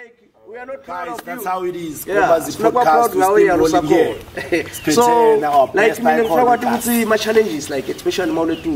like we are not proud of that's you. how it is. Yeah, podcast so like my challenges like especially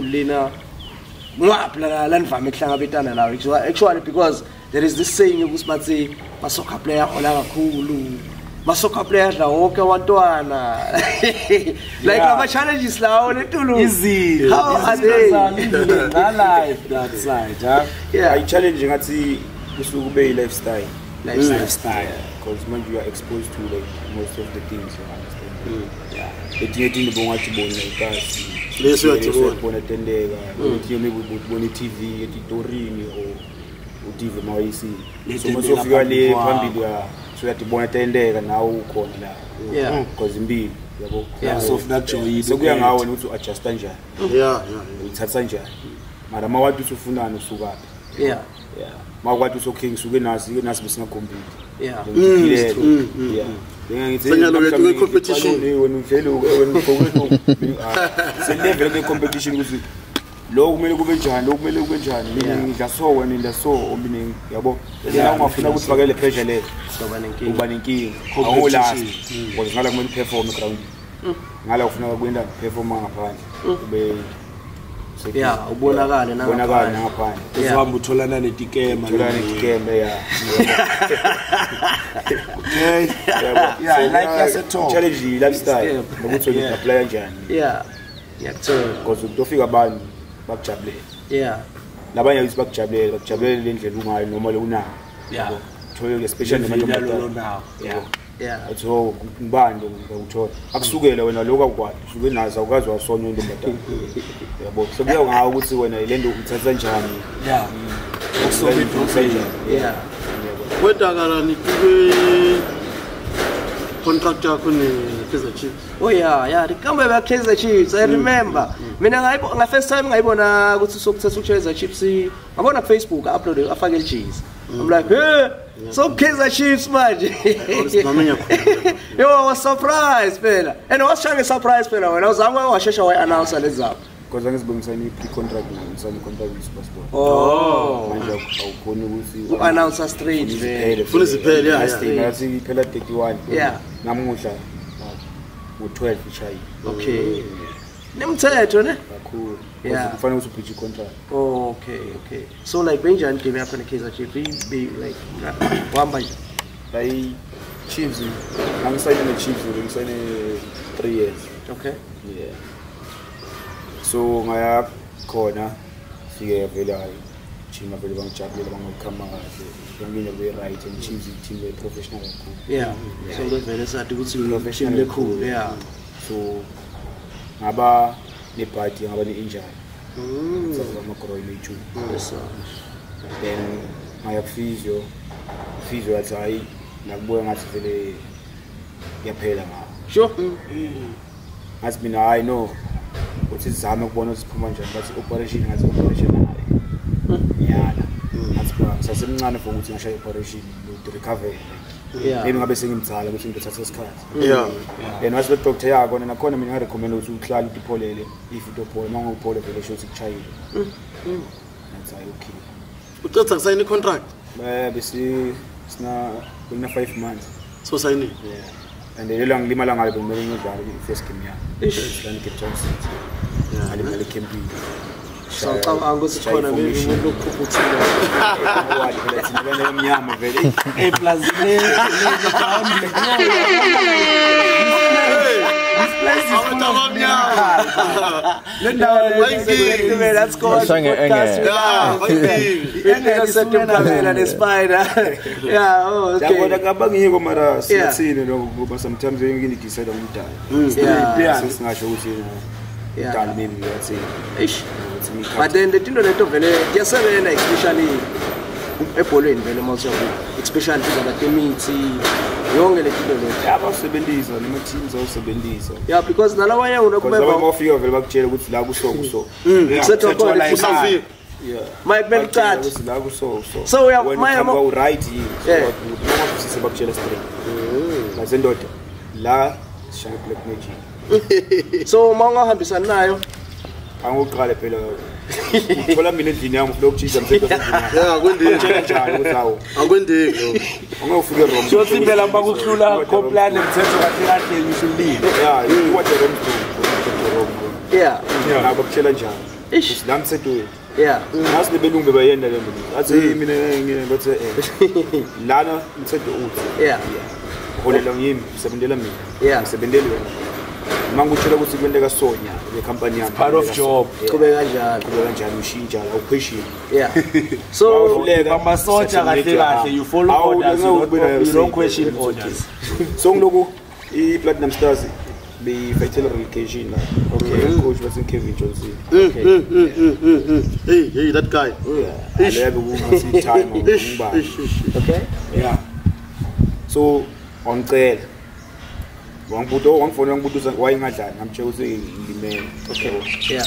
actually because there is this saying ukuthi masoccer player hola kakhulu masoccer player la wonke abantwana like our challenges la letulu easy how are they life that side yeah I challenge ngathi kusuke kube lifestyle because when you are exposed to like most of the things you understand etinye tinto bongathi bona ikasi leso bona tendeka etinye maybe bona TV editorini or uTV mawayisi so masofika le phambili ya so yatibona tendeka nawe ukhona la because impilo yabo so naturally so kuya ngawe ukuthi adjust kanjani uthatha njani mara mawathi usufunana usuka mawathi usokhe ngisuke nasi besina compete ngeke competition wena uvele wena level of competition ukuthi lo kumele kube njani lo kumele kube njani mina ngidla so wena ngidla so ominingi yabo la ungafuna ukuthi fakele pressure le uba nenkinga awu last ngoba ngala kumele perform ground ngala ufuna kwenda perform ngaphandle ube ubonakala ngaphandle uzihamba utholana netikema like as a talk challenge lifestyle ukuthi uyapply kanjani because utofika abantu bakujabulela labanye ukuthi bakujabulela le ndlela ungayo noma le unayo thola especially namantombazana so ngibando ngikuthola akusukela wena lokho akwazi usuke nazo awukazi wasonye intombazana yabo so kuya ngawo ukuthi wena ile nto uthatha njani kwedakala nitike contract yakho ne-Kaizer Chiefs rikambe ba Kaizer Chiefs I remember mina nga first time ngayibona ukuthi sokuthatha uKaizer Chiefs ngabona ku Facebook upload afake ijeans I'm like hey so Kaizer Chiefs manje yo I was surprised phela and I was trying to surprise phela when I was angwa washesha wa announce lezapho because angizibongisana i-contract ngisana i-contract with-Supersport manje awukhona ukuthi u-announcer straight vele funa ziphele ngathi phela 31 namuhla u12 ishayi okay nemthetho ne kakhulu kufanele ukuthi ubridge i-contract okay so like benjani game yakho ne-Kaizer Chiefs be like wahamba nje like Chiefs ngisayine ne-Chiefs ngisayine 3 years okay so ngaya khona fike vele hayi chima vele bangijabulela bangikhama kahle ngiye be right and Chiefs team be professional kakhulu so vele sathi ukuthi professional lekhulu so ngaba nebhadi ngaba ne-injury so amagroin eju then ngaya physio yathi hayi nakubuya ngathi vele yaphela ngawo sure ngathi mina hayi no uthi sizame ukubona ukuthi siphuma njani bathi operation hayi yana ngathi sasemncane for ukuthi ngishaye operation to recover maybe ngabe sengimdzala ukuthi ngithatha isikhathi then wase doctor yakho nakhona mina recommend ukuthi uhlale upholele if utophola manje uphole vele shothi kuchayile ngathi okay uqetha sign a contract bese sina 5 months so sign and lelo ngilimala ngalo kumele ngidlale i-first game yakhe Cape Johnson alimele campaign so cabanga ukuthi khona umuntu okuphuthula wali phela thina bana emnyama vele plus le let's go ngiyeko mara sithini lokho sometimes ngini decide umdala singasho ukuthi umdala maybe yathi but then the thing that vele kuyasebenza especially ebholweni vele mawusho especially izabakemithi yonke le kinto le abasebenzisa nema teams awusebenzisa because nalawanye unokubeba mawufika vele bakutshela ukuthi la kuso sethokola kusafika Mike Belchat la kuso so we have my right here so bakutshela straight mazendoda la shaya black magic so mawungahambisana nayo angoqala phela Uthola mina endlini yami ufuna ukutshintsha msebenzi endlini. Yeah, kwendile. Njalo uzawo. Akwendile. Ungafike wrong. So simbela bakuhlula complain umthetho kahle you should leave. Yeah, you what the wrong do. Yeah. Yeah, bakutshela njalo. Ish. La mthetho. Yeah. Ngasi nebelungu bebayenda le muntu. Athi mina ngibathe lana mthetho uthi. Yeah. Holela ngimi, sebenzela mina. Yeah. Ngisebenzele wena. Mangutshela ukuthi kwenteka Sonya le company yami. Part of job. Kube kanjalo. Kube kanjalo ushintsha la upheshini. Yeah. So bamasotsha kahle you follow orders you don't question orders. So ngiloko i-Platinum Stars be-fatal relegation la. Okay. Coach was in Kevin Johnson. Okay. Hey, that guy. Yeah. Alebe kumasi time ngumba. Okay. Yeah. So ongicela wangifona ngibuza wayingadlali ngamtshela ukuthi ngilimele. Okay. Yeah.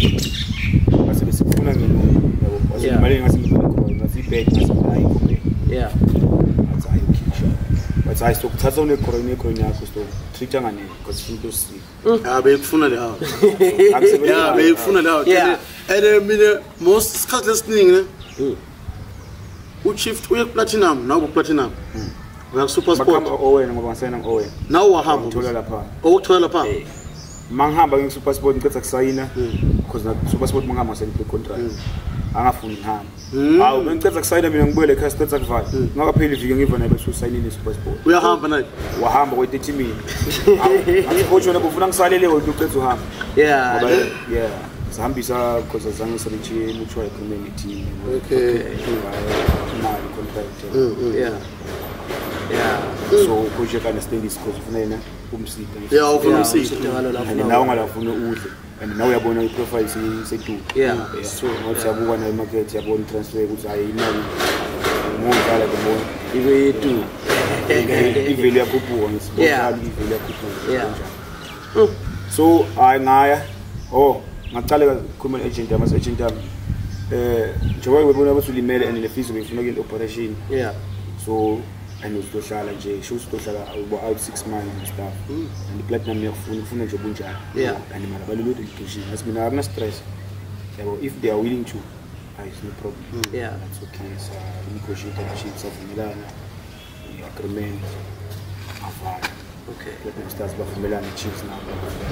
Base besifuna ngino yabo. Imali ngasingifuna khona ngasibheka ngasayi kophe. Yeah. Azayi ukhisha. But I sokuthatha unekhona yakho sto treat ngane because into sick. Ah, bekufuna le hawo. Yeah, bekufuna le hawo. And mina most isikhathi lesiningi ne. Uchief uye platinum nawo platinum. Uya super sport. Makhamba owena ngoba ngisayina ngowena. Nawo wahamba uthola lapha. Okuthola lapha. Mangihamba ngi super sport ngicela kusayina because na super sport mangihamba ngisayina contract. Angafuni ngihamba. Hawu bengicela kusayina mina ngibuyele ekhaya sicela kuvala. Ngakapheli iviki ngiva naye bese usayinile super sport. Uyahamba naye. Wahamba kwe 30 minutes. Athi coach wena ufuna ngisalele wena uqedza uhamba. Yeah. Ngoba yeah. Sihambisa because azange sebenchi mutual community. Okay. Imali contract. Yeah. Yeah. So coach can understand this because ufuna yena umsita. Yeah, ufuna umsita. Nawo ngalafuna udle. And now uyabona i-profile sedu. Yeah. So ngathi yabuka na market yabona transfer ukuthi hayi imali ngomdlala ngomona. Ibe tu. Ivele yakhuphuka ngisibona ivele yakhuphuka. Yeah. So ngaya ngaqala ukukhuluma ne-agent yami agent yami njengoba ngibona ukuthi ulimele and le-fees befuna ke operation. Yeah. So and uzohlala nje shows uzohlala out 6 months and stuff and i-platinum yakufuna nje bunjani. Yeah. And mara balulwe education as mina akuna stress yabo if they are willing to it's no problem. Yeah. That's okay. So negotiate the chiefs avumelana agreement afana. Okay. Platinum Stars bavumelana chiefs now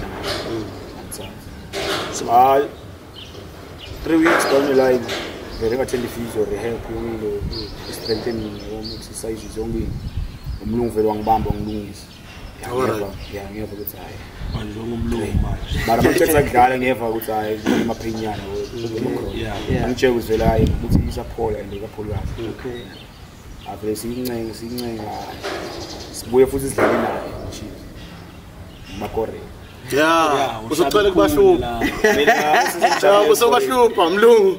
so 3 weeks down the line very much in the fees or help you strengthening exercises only umlungu vele wangibamba ngilungisa ngiyeva ukuthi hayi manje ngumlungu manje mara manje kudlala ngiyeva ukuthi hayi amaphenyana ngitshela ukuthi vele hayi ukuthi isaphola and ikaphola kahle. Okay. Avele sincenga sibuye futhi sidlale naye chief makore. Yeah, usocela kubashupha. Mina usokubashupha mlungu.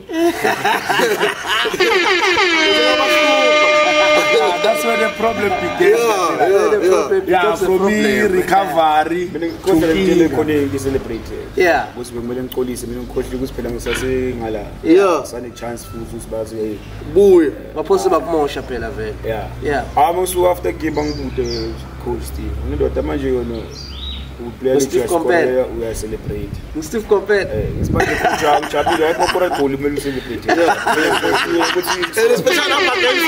That's where the problem began. Yeah, for me recovery. Mina ngikhohlele khona ngicelebrate. Yeah. Ukuthi bekumele ngixolise mina ngikhohlile ukuthi phela ngisase ngala. Yeah. Sane chance futhi sibazi buye. Baphose bakumosha phela vele. Yeah. Yeah. Amusu after game bangibude coach Steve. Ngindoda manje yona Steve compare. We are celebrate. Steve compare. Ngisibanje kujam jabule ayikho kora goal kumele celebrate. And especially after game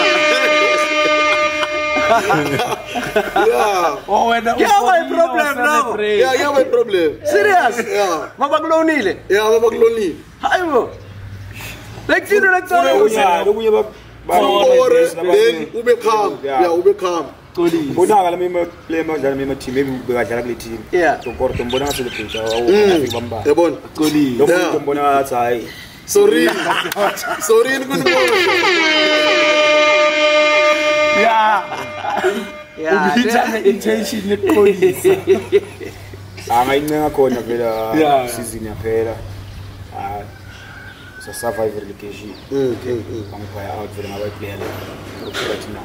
Yeah. Oh, when you have a problem now. Yeah, you have a problem. Serious? Yeah. Mabakulonile. Yeah, mabakulonile. Hayibo. Like you like so. Lokunye then ube calm. Yeah, ube calm. Mbona la mimi play madlala mimi team maybe bekadlala kule team. Yeah. Tokorto mbona celebrate awufika bamba. Yabona. Lokho mbona athi hayi. Sorry kunibona. Yeah, ubitha intention lepolice. Angayincenga khona phela season yaphela. So survive relegation. Okay. Bangifaya out vele ngaba player la. Platinum.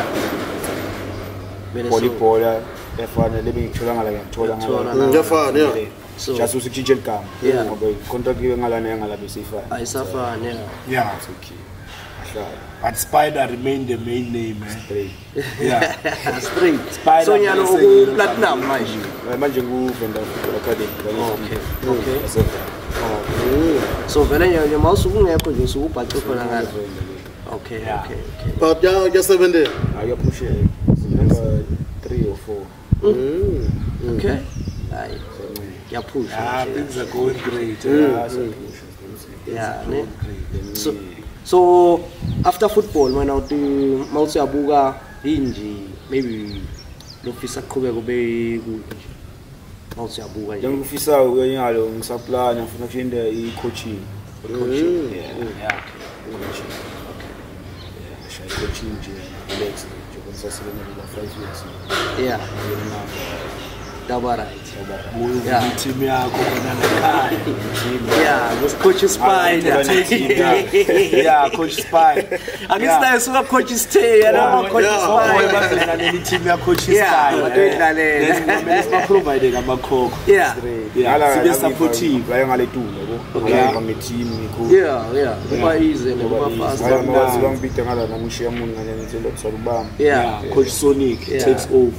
Volleyball efana lebe ngithola ngala ngiyathola ngala. Ngiyafana yeah. So just usitshintshe igama. Ngoba contract ibe ngalana yangala bese ifana. Ayisafana yeah. Yeah, it's okay. But Spider remained the main name, Straight. Yeah. Straight. Spider. So nyalo uku platinum manje. Manje ngu Venda Academy. Okay. Okay. So vele nje mawusuku ungekho nje usuku ubhace khona ngala. Okay. But ya 7 there. Ayaphushe. Number 3 or 4. Okay. Hayi. Yaphusha. Ah, things are going great. Yeah, ne? So after football wena uthi mawusiyabuka inji maybe lofisa qhubeka kube kunje. Mawusiyabuka nje. Ngifisa uyanyalo ngisaplana ngifuna ukuyenda i-coaching. Coaching. Yeah. Coaching. Okay. Yeah, coaching nje relax nje konsasebenza la 5 years. Yeah. Daba right. Yeah. Team yakho khona ekhaya. Yeah, was Coach Spider. Yeah, Coach Spider. Angisinayo suka Coach Stay, yena Coach Spider. Bazodlalela team ya Coach Spider. Yeah, badoyidlalela. Lesima provide ngamakhokho. Yeah. Sibe supportive la ngale tulo yabo. Ngale ngeteam ngikho. Yeah. Kuba easy kuba fast. Ngibangibite ngala namushiya umuntu ngale ngitshela kusalubamba. Yeah, Coach Sonic takes over.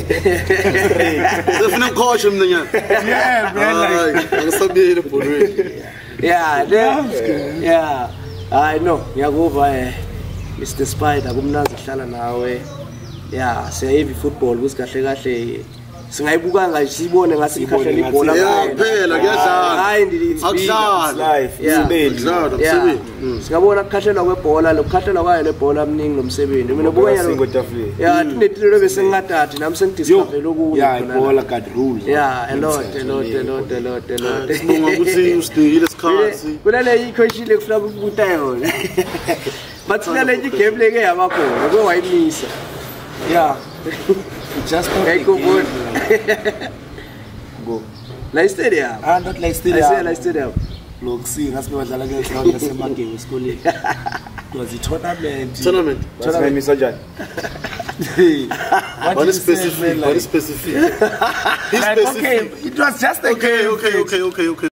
Sefuna coach mnyanya. Yeah, man. Angisabiyele bolweni. Yeah. I know. Ngiyakuva Mr Spider kumnanzi kuhlala nawe. Yeah, siyayivi football kusikahle singayibuka nje sibone ngasikhahle ibhola. Yeah, phela kuyadlala. Hayi ndidi life. Umsebenzi. Singabona kukhahlela kwebhola lokukhahlela kwayo lebhola aminingi nomsebenzi. Mina buya ngotafule. Yeah, tinetilo bese ngingathathi nami sengidiscover lokhu. Yeah, ibhola got rules. Yeah, a lot. Sinoma ukuthi usidingile isikhathi. Kulale icoachile kufuna ukubuta yona. But kulale igame leke yabakhona ko wayimisa. Yeah. Just go good. Go. La stadium. Not like stadium. I say la stadium. Look, see, ngasibe badlala ke ground yasemagame esikoleni. It was a tournament. That's my misajani. What is specific? He's specific. Okay, it was just okay.